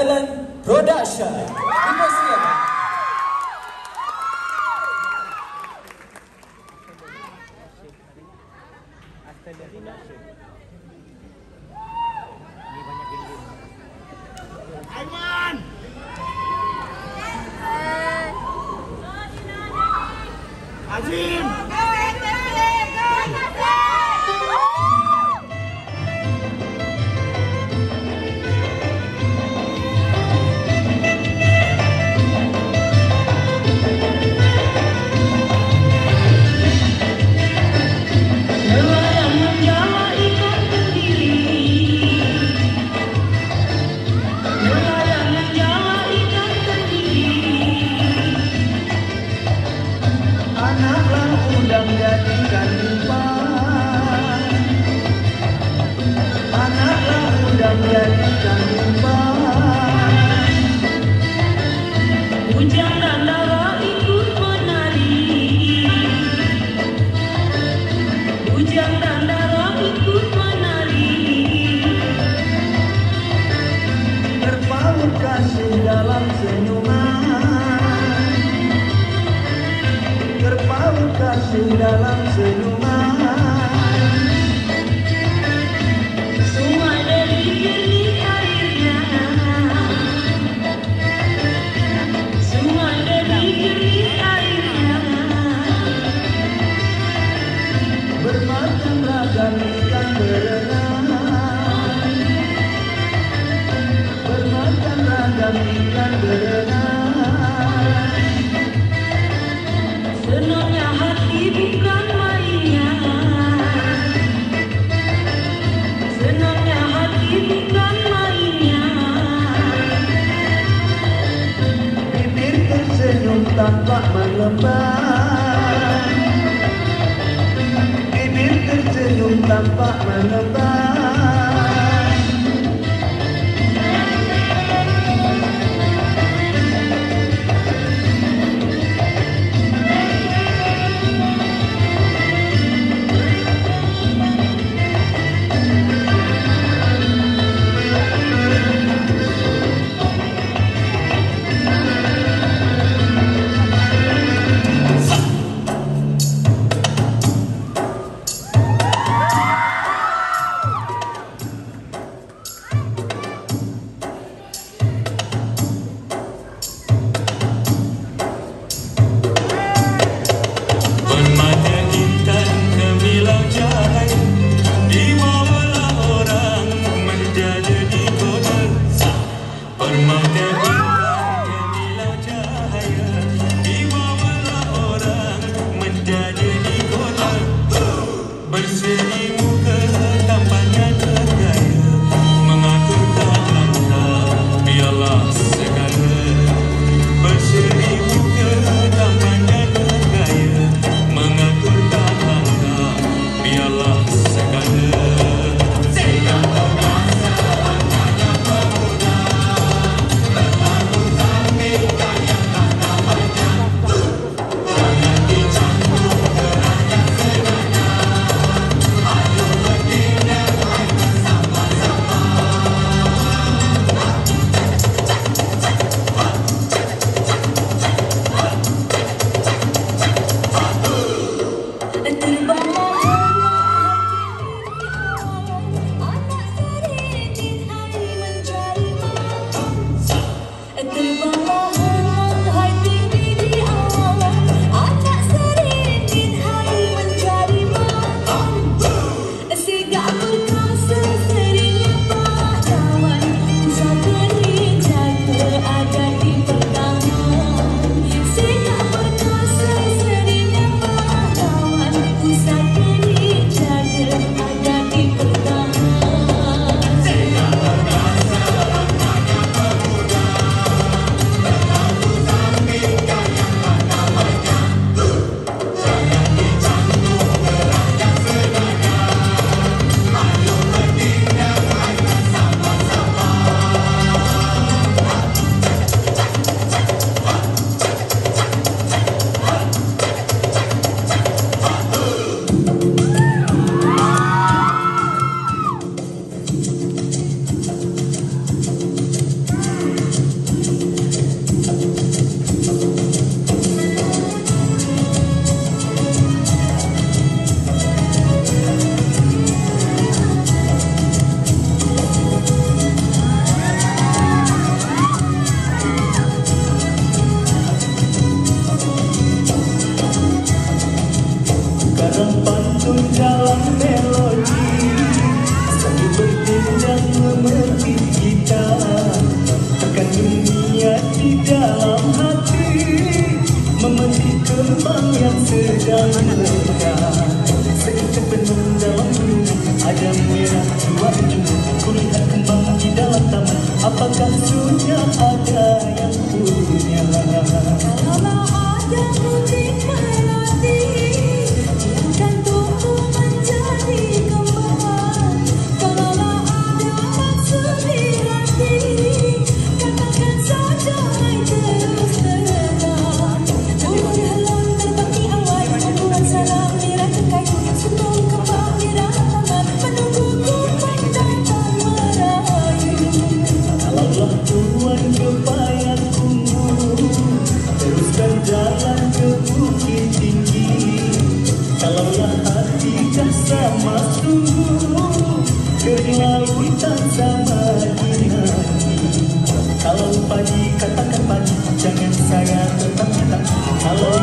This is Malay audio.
Talent Production. Dipersilakan. Aiman! Azim! Dalam senyuman, sungai dari jernih airnya, sungai dari jernih airnya, bermacam ragam ikan berenang, bermacam ragam ikan berenang. Senangnya hati bukan mainnya, senangnya hati bukan mainnya. Bibir tersenyum tanpa mengembang, bibir tersenyum tanpa mengembang. di dalam hati, memetik kembang yang sedang mekar. Seketika penuh dalam gunung, ada merah dua ujung. Kulihat kembang di dalam taman, apakah sudah ada yang punya? Kalaulah ada putih melati yang kan tumbuh menjadi kembang. Kalaulah ada maksud di hati, katakan saja hai terus terang. Udah lontar bagi awal, membuat salam merah terkait. Sebelum kembang di dalam taman, menungguku pandang tak merayu. Kalaulah tuan kepayan ungu, teruskan jalan ke bukit tinggi. Kalaulah hati dah sama sungguh, ke lautan sama dinanti. Kalau pagi katakan pagi, jangan saya tetap. Kalau